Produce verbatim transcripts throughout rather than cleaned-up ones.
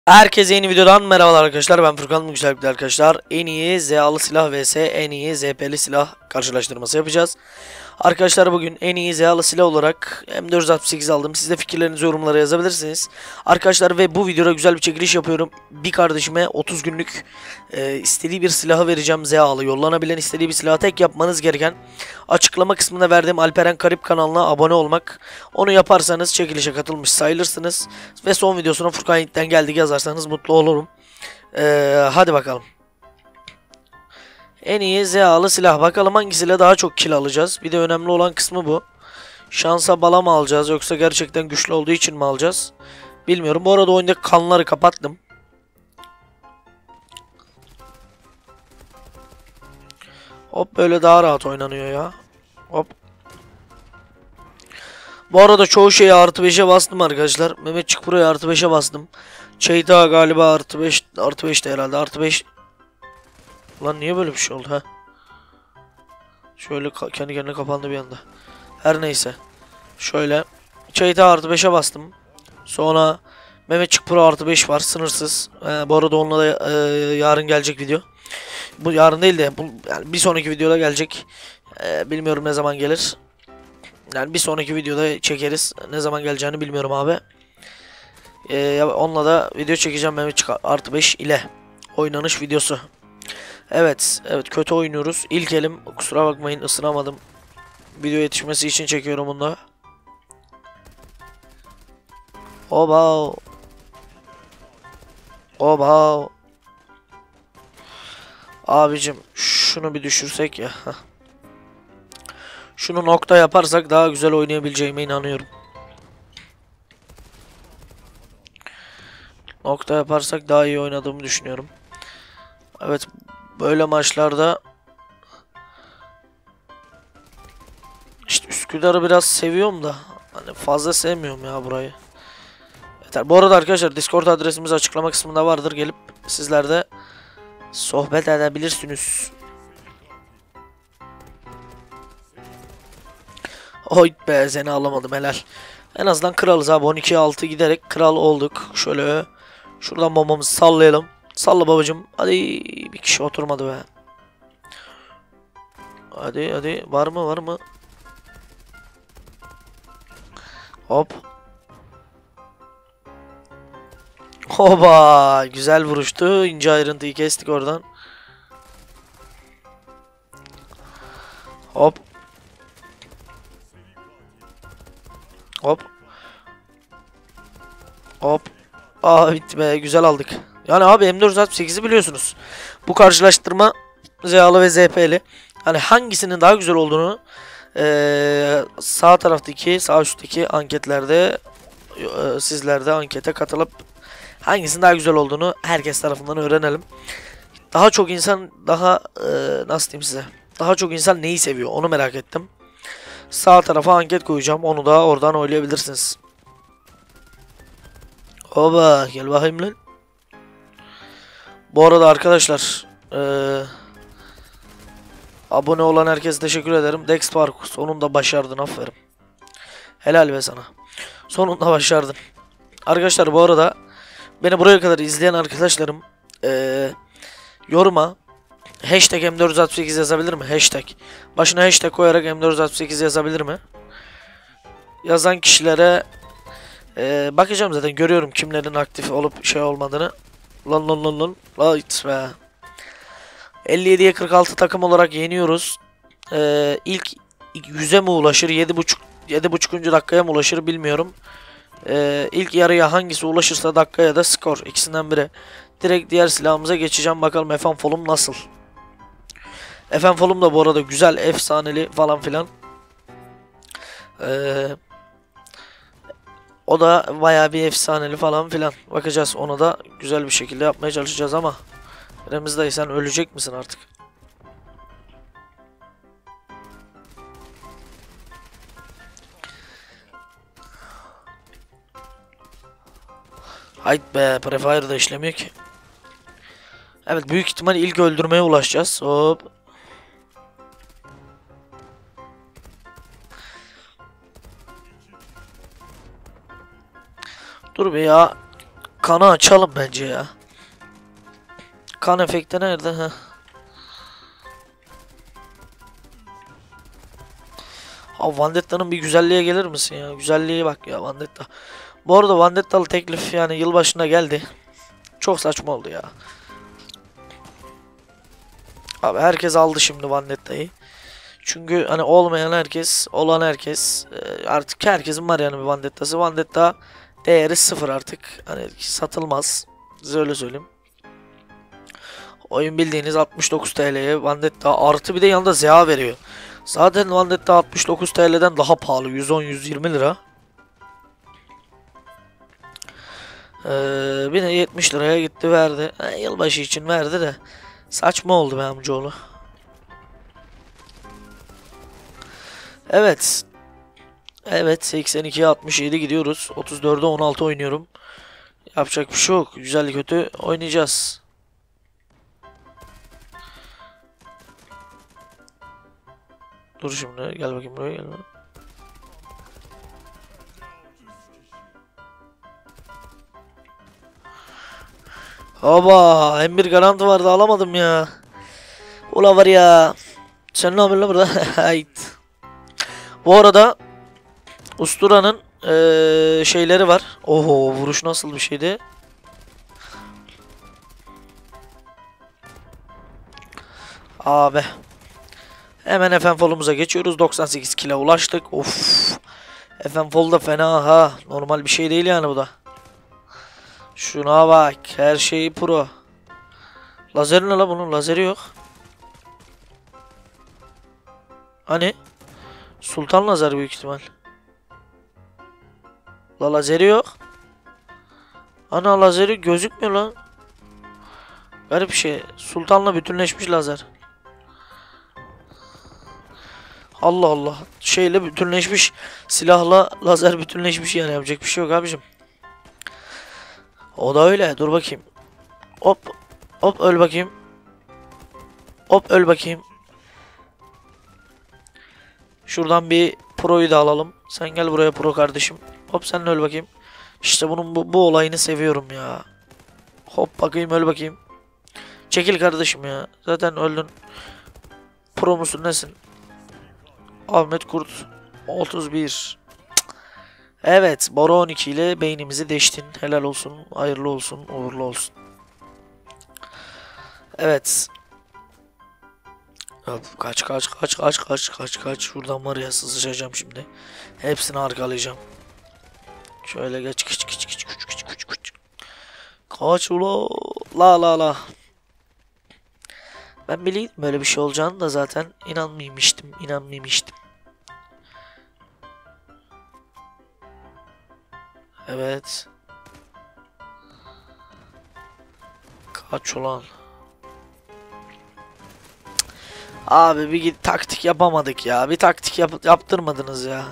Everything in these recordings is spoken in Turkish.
Herkese yeni videodan merhabalar arkadaşlar. Ben Furkan Müksellik'te arkadaşlar. En iyi Z'lı silah vs en iyi Z P'li silah karşılaştırması yapacağız. Arkadaşlar bugün en iyi Z'lı silah olarak M dört altmış sekiz aldım. Siz de fikirlerinizi yorumlara yazabilirsiniz. Arkadaşlar ve bu videoda güzel bir çekiliş yapıyorum. Bir kardeşime otuz günlük e, istediği bir silahı vereceğim. Z'lı yollanabilen istediği bir silahı tek yapmanız gereken açıklama kısmında verdiğim Alperen Karip kanalına abone olmak. Onu yaparsanız çekilişe katılmış sayılırsınız. Ve son videosuna Furkan Yiğit'ten geldik yazarsanız mutlu olurum. Ee, hadi bakalım. En iyi Z'lı silah. Bakalım hangisiyle daha çok kill alacağız. Bir de önemli olan kısmı bu. Şansa bala mı alacağız yoksa gerçekten güçlü olduğu için mi alacağız? Bilmiyorum. Bu arada oyundaki kanları kapattım. Hop, böyle daha rahat oynanıyor ya. Hop. Bu arada çoğu şeyi artı beşe bastım arkadaşlar. Mehmetçik buraya artı beşe bastım. Çeyta galiba artı beş, artı beşte herhalde. Artı beş. Lan niye böyle bir şey oldu ha? Şöyle kendi kendine kapandı bir anda. Her neyse. Şöyle Çeyta artı beşe bastım. Sonra Mehmetçik Pro artı beş var, sınırsız. Ee, bu arada onunla da e, yarın gelecek video. Bu yarın değil de bu, yani bir sonraki videoda gelecek. Ee, bilmiyorum ne zaman gelir. Yani bir sonraki videoda çekeriz. Ne zaman geleceğini bilmiyorum abi. Ee, onunla da video çekeceğim Mehmetçik artı beş ile. Oynanış videosu. Evet, evet kötü oynuyoruz. İlk elim, kusura bakmayın, ısınamadım. Video yetişmesi için çekiyorum bunu. Oba. Oba. Abicim şunu bir düşürsek ya. Şunu nokta yaparsak daha güzel oynayabileceğime inanıyorum. Nokta yaparsak daha iyi oynadığımı düşünüyorum. Evet, böyle maçlarda işte Üsküdar'ı biraz seviyorum da hani fazla sevmiyorum ya burayı. Yeter. Bu arada arkadaşlar Discord adresimiz açıklama kısmında vardır. Gelip sizler de sohbet edebilirsiniz. Oy be, seni alamadım, helal. En azından kralız abi, on ikiye altı giderek kral olduk. Şöyle şuradan bombamızı sallayalım. Salla babacım. Hadi, bir kişi oturmadı be. Hadi hadi, var mı var mı? Hop. Hoba, güzel vuruştu. İnce ayrıntıyı kestik oradan. Hop. Hop. Hop. Aa, bitti be, güzel aldık. Yani abi M dört altmış sekizi biliyorsunuz. Bu karşılaştırma Z'lı ve Z P'li. Hani hangisinin daha güzel olduğunu ee, sağ taraftaki, sağ üstteki anketlerde e, sizler de ankete katılıp hangisinin daha güzel olduğunu herkes tarafından öğrenelim. Daha çok insan daha e, nasıl diyeyim size? Daha çok insan neyi seviyor onu merak ettim. Sağ tarafa anket koyacağım. Onu da oradan oylayabilirsiniz. Oba, gel bakayım lan. Bu arada arkadaşlar ee, abone olan herkese teşekkür ederim. Dex Park sonunda başardın, aferin. Helal be sana. Sonunda başardın. Arkadaşlar bu arada beni buraya kadar izleyen arkadaşlarım ee, yoruma hashtag M dört altmış sekiz yazabilir mi? Hashtag. Başına hashtag koyarak M dört altmış sekiz yazabilir mi? Yazan kişilere ee, bakacağım, zaten görüyorum kimlerin aktif olup şey olmadığını. Lan lan lan lan. Light be. elli yediye kırk altı takım olarak yeniyoruz. Ee, ilk yüze mi ulaşır? yedi buçuk yedi buçukuncu dakikaya mı ulaşır bilmiyorum. Ee, ilk yarıya hangisi ulaşırsa dakikaya da skor. İkisinden biri. Direkt diğer silahımıza geçeceğim. Bakalım F M Folum nasıl? F M Folum da bu arada güzel, efsaneli falan filan. Ee, o da bayağı bir efsaneli falan filan. Bakacağız, ona da güzel bir şekilde yapmaya çalışacağız ama Remiz dayı, sen ölecek misin artık? Hayt be, Prefire da işlemiyor ki. Evet, büyük ihtimal ilk öldürmeye ulaşacağız. Hop. Dur be ya. kanı açalım bence ya. Kan efekti nerede? Heh. Abi Vandetta'nın bir güzelliğe gelir misin ya? Güzelliğe bak ya Vandetta. Bu arada Vandetta'lı teklif yani yılbaşına geldi. Çok saçma oldu ya. Abi herkes aldı şimdi Vandetta'yı. Çünkü hani olmayan herkes, olan herkes, artık herkesin var yani bir Vandetta'sı. Vandetta değeri sıfır artık. Hani satılmaz. Size öyle söyleyeyim. Oyun bildiğiniz altmış dokuz T L'ye Vandetta artı bir de yanında Z A veriyor. Zaten Vandetta altmış dokuz T L'den daha pahalı. yüz on yüz yirmi lira. Ee, bir de yetmiş liraya gitti verdi. Ha, yılbaşı için verdi de. Saçma oldu be amcaoğlu. Evet. Evet seksen ikiye altmış yedi gidiyoruz. otuz dörde on altı oynuyorum. Yapacak bir şey yok. Güzel kötü oynayacağız. Dur şimdi gel bakayım buraya gel. Oba M bir garanti vardı alamadım ya. Ula var ya. Sen ne yapıyorsun burada? Hayt. Bu arada Ustura'nın ee, şeyleri var. Oho vuruş nasıl bir şeydi? Abi. Hemen F N Fall'umuza geçiyoruz. doksan sekiz kilo ulaştık. Of. F N Fall da fena ha. Normal bir şey değil yani bu da. Şuna bak. Her şeyi pro. Lazeri ne la bunun? Lazeri yok. Hani? Sultan lazer büyük ihtimal. La lazeri yok. Ana lazeri gözükmüyor lan. Garip bir şey. Sultanla bütünleşmiş lazer. Allah Allah. Şeyle bütünleşmiş. Silahla lazer bütünleşmiş yani yapacak bir şey yok abicim. O da öyle. Dur bakayım. Hop. Hop öl bakayım. Hop öl bakayım. Şuradan bir pro'yu da alalım. Sen gel buraya pro kardeşim. Hop sen öl bakayım. İşte bunun bu, bu olayını seviyorum ya. Hop bakayım öl bakayım. Çekil kardeşim ya. Zaten öldün. Pro musun nesin? Ahmet Kurt otuz bir. Evet Bora on iki ile beynimizi deştin. Helal olsun. Hayırlı olsun. Uğurlu olsun. Evet. Kaç kaç kaç kaç kaç kaç kaç. Şuradan var ya sızacağım şimdi. Hepsini arkalayacağım. Şöyle geç geç geç geç geç geç geç geç. Kaç ula. La la la. Ben bileydim böyle bir şey olacağını da zaten inanmamıştım. İnanmamıştım. Evet. Kaç ulan. Abi bir git taktik yapamadık ya. Bir taktik yap yaptırmadınız ya.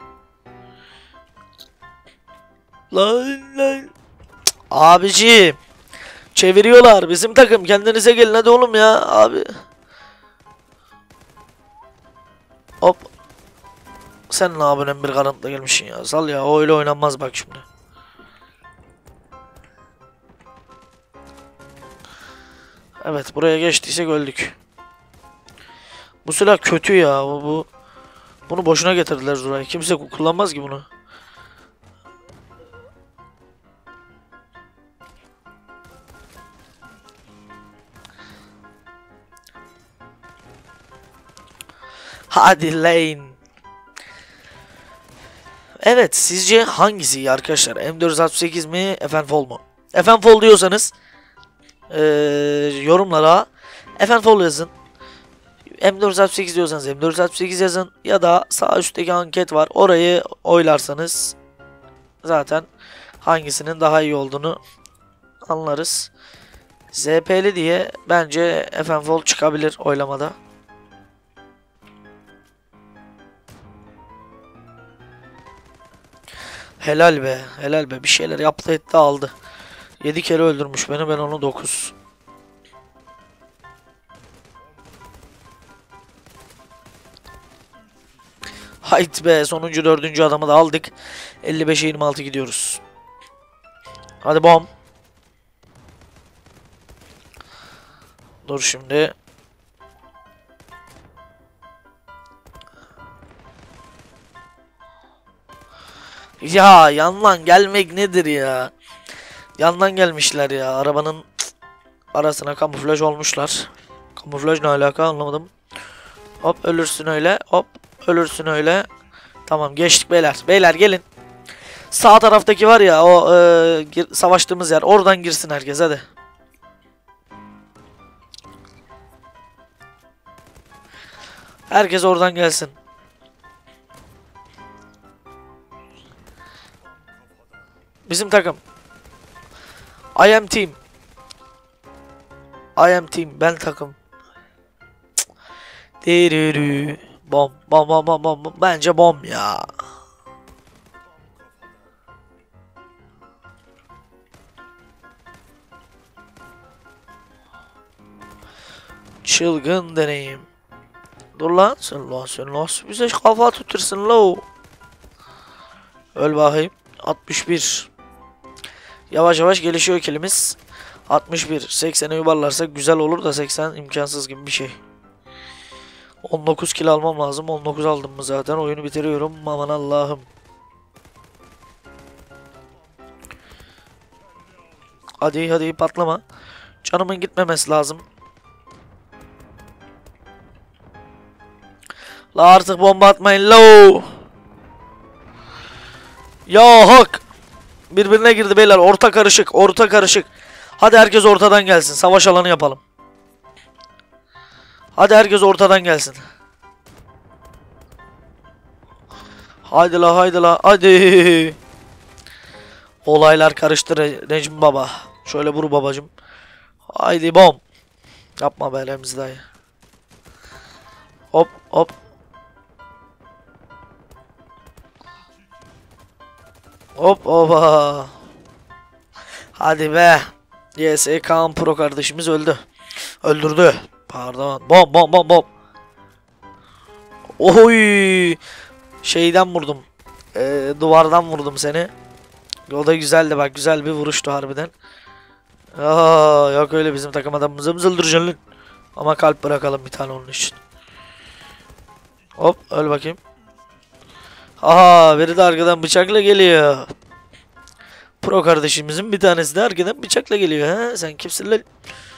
Lan lan. Abiciğim. Çeviriyorlar bizim takım. Kendinize gelin hadi oğlum ya abi. Hop. Sen ne yapıyorsun bir kanatla gelmişsin ya. Sal ya o öyle oynanmaz bak şimdi. Evet buraya geçtiysek öldük. Bu silah kötü ya. Bu, bu bunu boşuna getirdiler buraya. Kimse kullanmaz ki bunu. Hadi lane. Evet sizce hangisi iyi arkadaşlar? M dört altmış sekiz mi? F N Fall mu? F N Fall diyorsanız ee, yorumlara F N Fall yazın. M dört altmış sekiz diyorsanız M dört altmış sekiz yazın. Ya da sağ üstteki anket var. Orayı oylarsanız zaten hangisinin daha iyi olduğunu anlarız. Z P'li diye bence F N Fall çıkabilir oylamada. Helal be, helal be. Bir şeyler yaptı etti aldı. yedi kere öldürmüş beni, ben onu dokuz. Hayt be, sonuncu dördüncü adamı da aldık. elli beşe yirmi altı gidiyoruz. Hadi bom. Dur şimdi. Ya yandan gelmek nedir ya? Yandan gelmişler ya. Arabanın arasına kamuflaj olmuşlar. Kamuflaj ne alaka anlamadım. Hop ölürsün öyle. Hop ölürsün öyle. Tamam geçtik beyler. Beyler gelin. Sağ taraftaki var ya o e, gir, savaştığımız yer. Oradan girsin herkes hadi. Herkes oradan gelsin. Bizim takım. I am team. I am team. Ben takım. Derürü. Bom. Bom bom bom bom. Bence bom ya. Çılgın deneyim. Dur lan sen lan sen nasıl bize kafa tutursun lo. Öl bakayım. altmış bir. Yavaş yavaş gelişiyor kilimiz. altmış bir. seksene yuvarlarsak güzel olur da seksen imkansız gibi bir şey. on dokuz kill almam lazım. on dokuz aldım mı zaten oyunu bitiriyorum. Aman Allah'ım. Hadi hadi patlama. Canımın gitmemesi lazım. La artık bomba atmayın lo. Ya hak. Birbirine girdi beyler. Orta karışık. Orta karışık. Hadi herkes ortadan gelsin. Savaş alanı yapalım. Hadi herkes ortadan gelsin. Haydi la haydi la. Hadi. Olaylar karıştı Re Recep baba. Şöyle vur babacım. Haydi bom. Yapma be Remzi dayı. Hop hop. Hop oba. Hadi be. Yes, Kaan Pro kardeşimiz öldü. Öldürdü. Pardon. Bom bom bom bom. Oy. Şeyden vurdum. Ee, duvardan vurdum seni. O da güzeldi bak. Güzel bir vuruştu harbiden. Aa, yok öyle bizim takım adamımızı mı öldüreceksin lan? Ama kalp bırakalım bir tane onun için. Hop öl bakayım. Aha biri de arkadan bıçakla geliyor. Pro kardeşimizin bir tanesi de arkadan bıçakla geliyor. Ha? Sen kimsin lan?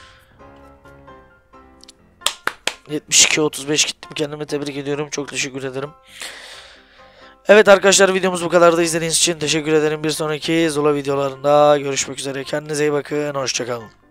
yetmiş iki otuz beş gittim. Kendime tebrik ediyorum. Çok teşekkür ederim. Evet arkadaşlar videomuz bu kadar da izlediğiniz için teşekkür ederim. Bir sonraki Zula videolarında görüşmek üzere. Kendinize iyi bakın. Hoşçakalın.